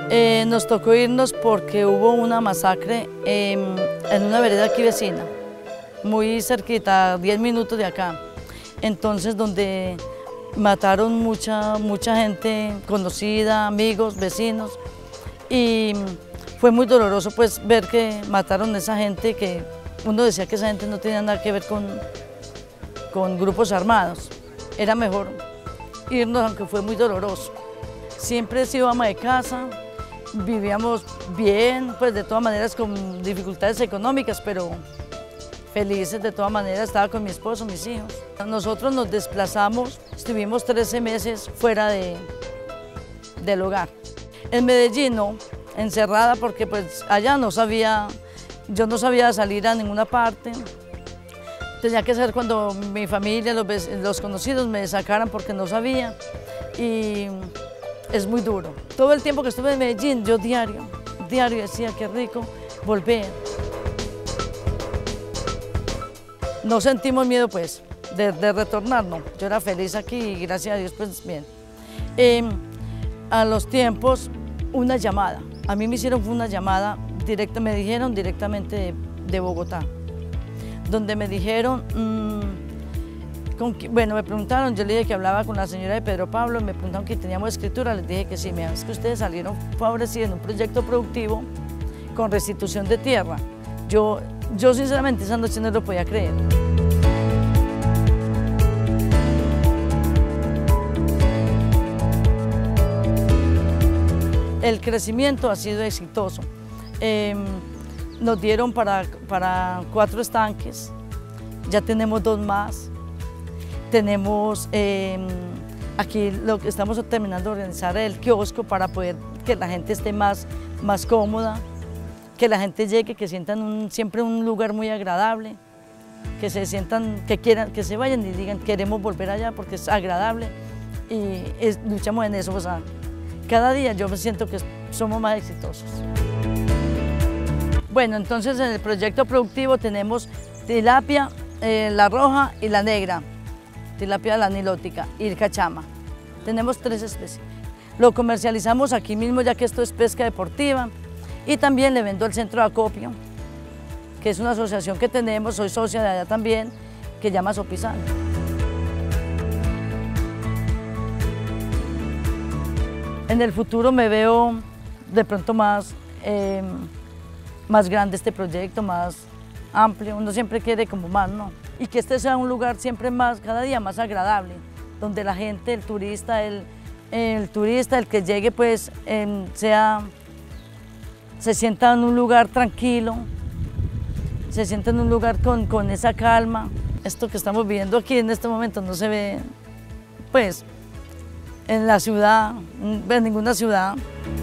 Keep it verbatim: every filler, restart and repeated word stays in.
Eh, nos tocó irnos porque hubo una masacre eh, en una vereda aquí vecina, muy cerquita, diez minutos de acá. Entonces, donde mataron mucha, mucha gente conocida, amigos, vecinos, y fue muy doloroso pues ver que mataron a esa gente, que uno decía que esa gente no tenía nada que ver con, con grupos armados. Era mejor irnos, aunque fue muy doloroso. Siempre he sido ama de casa, vivíamos bien, pues de todas maneras con dificultades económicas, pero felices de todas maneras, estaba con mi esposo, mis hijos. Nosotros nos desplazamos, estuvimos trece meses fuera de, del hogar. En Medellín, no, encerrada porque pues allá no sabía, yo no sabía salir a ninguna parte. Tenía que ser cuando mi familia, los, los conocidos me sacaran porque no sabía, y es muy duro. Todo el tiempo que estuve en Medellín, yo diario, diario decía qué rico volver. No sentimos miedo pues de, de retornar, no. Yo era feliz aquí y gracias a Dios pues bien. Eh, a los tiempos, una llamada. A mí me hicieron una llamada directa, me dijeron directamente de, de Bogotá, donde me dijeron, mmm, con, bueno, me preguntaron, yo le dije que hablaba con la señora de Pedro Pablo, me preguntaron que teníamos escritura, les dije que sí, me es que ustedes salieron favorecidos en un proyecto productivo con restitución de tierra. Yo, yo sinceramente esa noche no lo podía creer. El crecimiento ha sido exitoso. Eh, nos dieron para, para cuatro estanques, ya tenemos dos más. Tenemos eh, aquí lo que estamos terminando de organizar el kiosco para poder que la gente esté más, más cómoda, que la gente llegue, que sientan un, siempre un lugar muy agradable, que se sientan, que quieran, que se vayan y digan queremos volver allá porque es agradable, y es, luchamos en eso. O sea, cada día yo me siento que somos más exitosos. Bueno, entonces en el proyecto productivo tenemos tilapia, eh, la roja y la negra, tilapia de la nilótica y el cachama. Tenemos tres especies. Lo comercializamos aquí mismo, ya que esto es pesca deportiva, y también le vendo al centro de acopio, que es una asociación que tenemos, soy socia de allá también, que llama Sopizán. En el futuro me veo de pronto más, eh, más grande este proyecto, más amplio. Uno siempre quiere como más, ¿no? Y que este sea un lugar siempre más, cada día más agradable, donde la gente, el turista, el, el turista, el que llegue, pues eh, sea, se sienta en un lugar tranquilo, se sienta en un lugar con, con esa calma. Esto que estamos viviendo aquí en este momento no se ve, pues, en la ciudad, en ninguna ciudad.